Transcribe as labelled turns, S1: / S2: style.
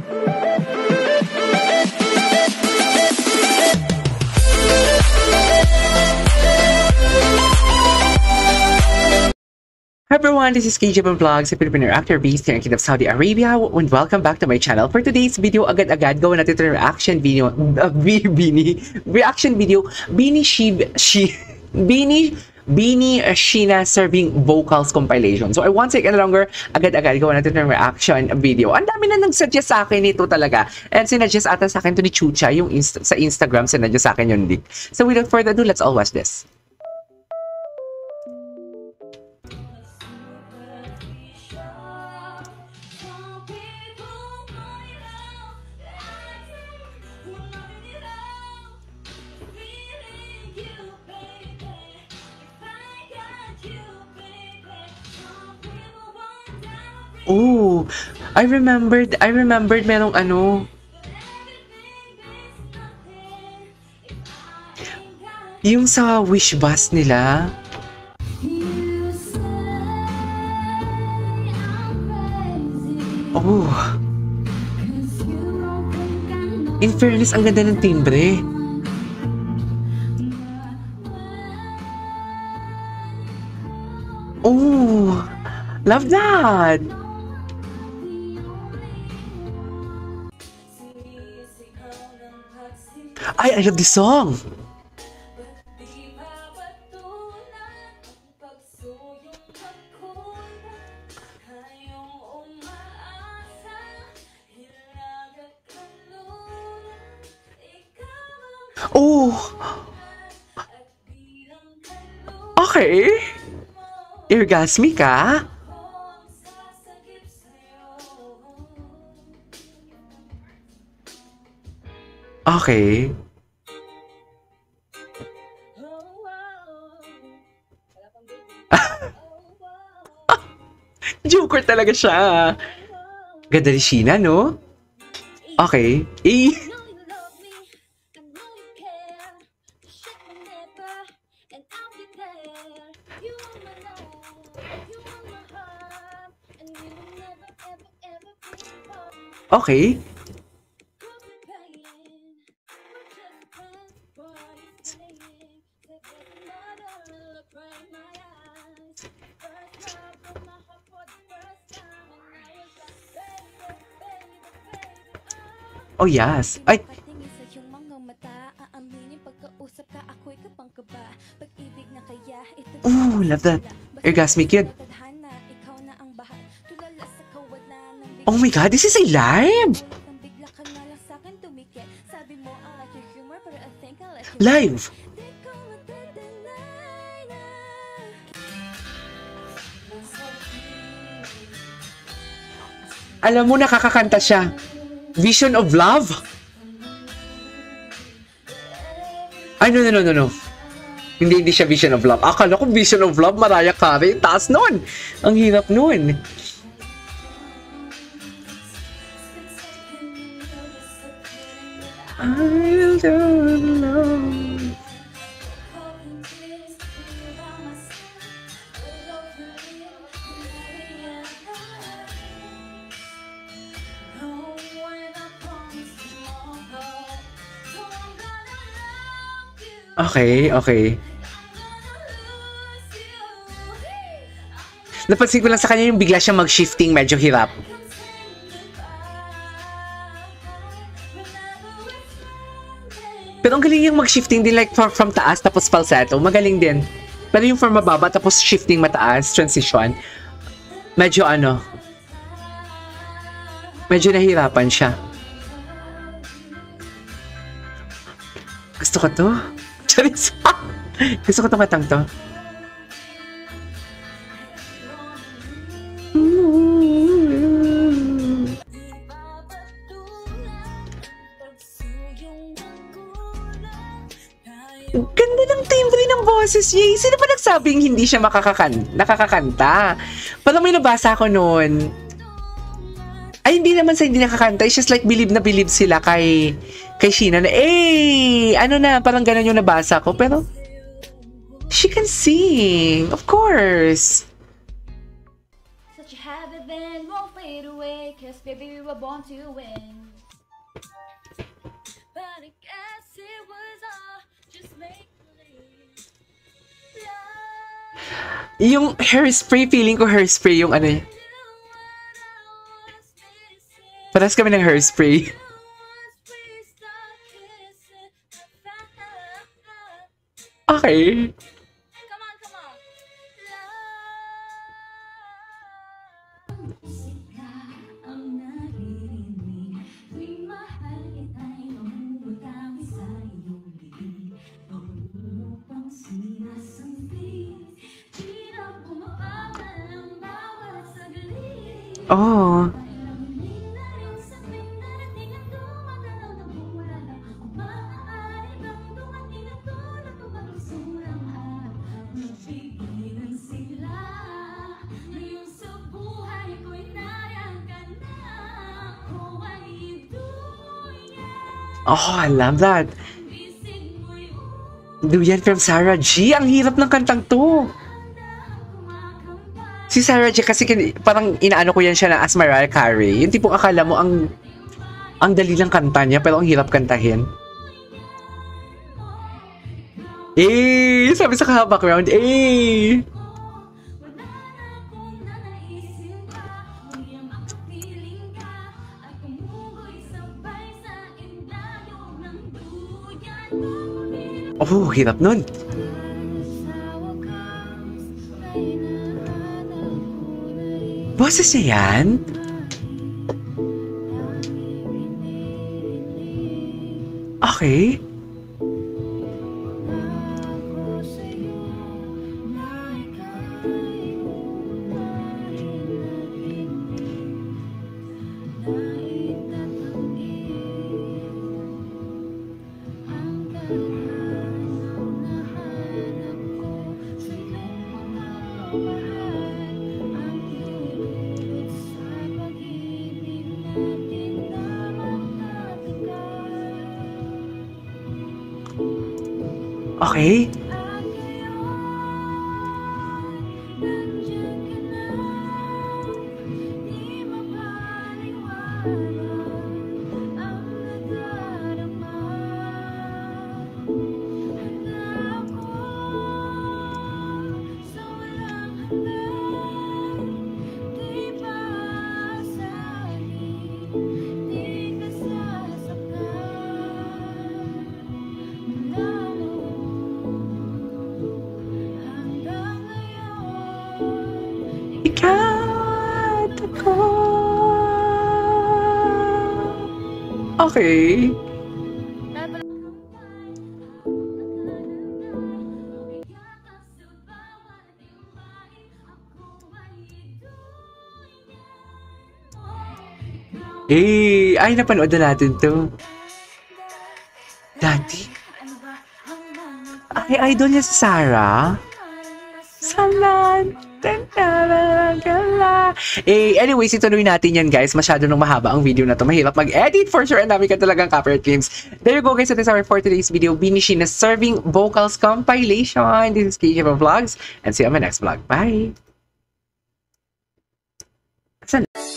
S1: Hi everyone, this is KJ Vlogs, a Filipino actor based here in Kingdom of Saudi Arabia, and welcome back to my channel. For today's video, agad-agad gawin natin ito ng reaction video, Beanie Sheena serving vocals compilation. So I won't take any longer, agad-agad gawin natin ng reaction video. Ang dami na nag-suggest sa akin ito talaga. And sinuggest ata sa akin to ni Chucha, yung sa Instagram, sinuggest sa akin yung link. So without further ado, let's all watch this. Oh, I remembered merong ano. Yung sa Wish Bus nila. Oh. In fairness, ang ganda ng timbre. Oh, love that. I love this song. Oh. Okay. Orgasmic ka? Okay. Joker talaga siya. Ganda ni Sheena, no? Okay. Okay. Oh yes. Ay. Oh, love that. Orgasmic kid. Oh my god, this is a live. Live. Alam mo, nakakakanta siya. Vision of Love? Ay, no. Hindi siya Vision of Love. Akala ko Vision of Love, Mariah Carey. Taas nun. Ang hirap nun. I'll do alone. Okay. Napansin ko lang sa kanya yung bigla siyang mag-shifting, medyo hirap. Pero ang galing yung mag-shifting din, like from taas tapos falsetto, magaling din. Pero yung from mababa tapos shifting mataas, transition, medyo medyo nahirapan siya. Gusto ko to. Gusto ko itong katang to. Ganda ng timbre ng boses niya. Sino ba nagsabing hindi siya nakakakanta? Parang may nabasa ko noon. Ay, hindi naman sa hindi nakakanta. It's just like believe na believe sila kay Sheena na, parang ganun yung nabasa ko. Pero, she can sing. Of course.
S2: Baby, we were born to win. But I guess it was all just make-believe.
S1: Yung hairspray, feeling ko hairspray yung ano. Paras kami ng hairspray. Okay.
S2: Come on, come on.
S1: Oh. Oh, I love that. Duyan from Sarah G. Ang hirap ng kantang to. Si Sarah G kasi parang inaano ko yan siya na as Mariah Carey. Yung tipong akala mo ang dali lang kanta niya pero ang hirap kantahin. Eh, sabi sa background, eh. Oh, hirap nun. Boses niya yan? Okay. Okay. Ikat ako. Okay. Eh, ay napanood na natin to. Dati? Ay, idol niya si Sarah? Salan. Eh, anyways, ituloy natin yan, guys. Masyado nung mahaba ang video na to. Mahirap mag-edit for sure. Ang dami ka talagang copyright claims. There you go, guys. That is our for today's video. Binishi na serving vocals compilation. This is KJ Vlogs. And see you on my next vlog. Bye! Saan?